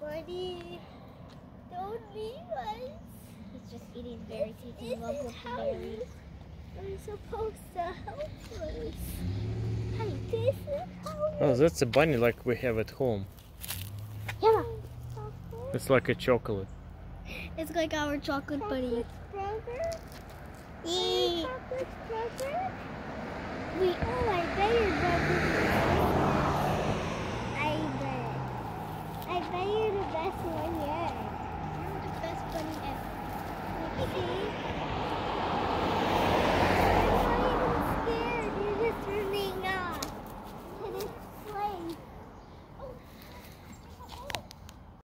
Buddy, don't leave us. He's just eating berries. He's in love with the berries. We're supposed to help us. Hey, this is how. Oh, that's a bunny like we have at home. Yeah. It's like a chocolate. It's like our chocolate bunny. Brother? Yeah. Chocolate brother? We Oh, I bet your brother. I bet you're the best one yet. You're the best bunny ever. See?